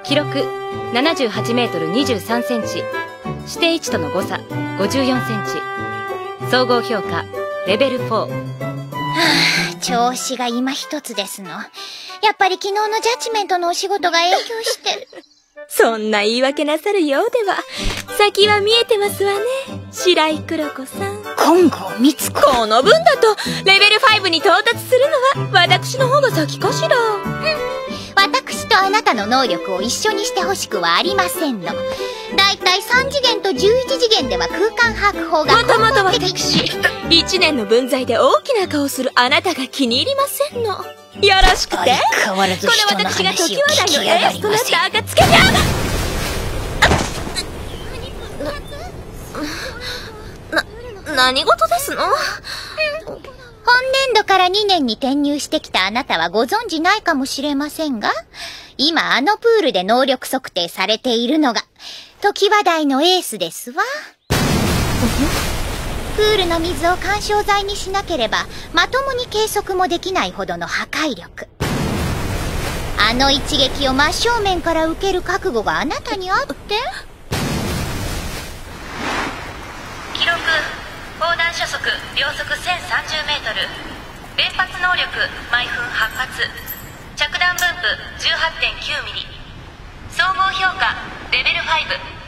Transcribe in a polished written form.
記録78メートル23センチ。指定位置との誤差54センチ。総合評価レベル4。 はあ、調子が今一つですの。やっぱり昨日のジャッジメントのお仕事が影響してる。 そんな言い訳なさるようでは、先は見えてますわね、白井黒子さん。 金剛光子。 この分だと、レベル5に到達するのは、私の方が先かしら。 私とあなたの能力を一緒にしてほしくはありませんの。だいたい3次元と11次元では空間把握法がまたまた私、1年の分際で大きな顔するあなたが気に入りませんの。よろしくて。 相変わらず人の話を聞きやがりません。 この私が時話題のエースとなった暁に何事ですの？ 本年度から2年に転入してきたあなたはご存知ないかもしれませんが、今あのプールで能力測定されているのが、時話題のエースですわ。プールの水を緩衝材にしなければ、まともに計測もできないほどの破壊力。あの一撃を真正面から受ける覚悟があなたにあって？ 記録砲弾初速秒速1030メートル。連発能力毎分8発。着弾分布18.9ミリ。総合評価レベル5。